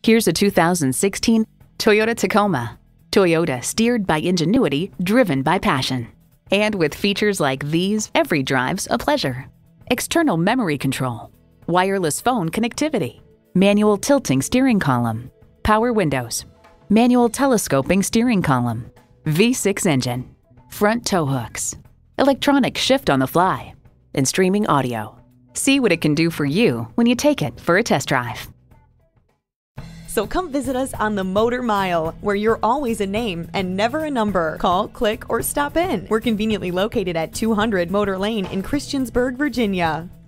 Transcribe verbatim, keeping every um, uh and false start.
Here's a two thousand sixteen Toyota Tacoma. Toyota, steered by ingenuity, driven by passion. And with features like these, every drive's a pleasure. External memory control, wireless phone connectivity, manual tilting steering column, power windows, manual telescoping steering column, V six engine, front tow hooks, electronic shift on the fly, and streaming audio. See what it can do for you when you take it for a test drive. So come visit us on the Motor Mile, where you're always a name and never a number. Call, click, or stop in. We're conveniently located at two hundred Motor Lane in Christiansburg, Virginia.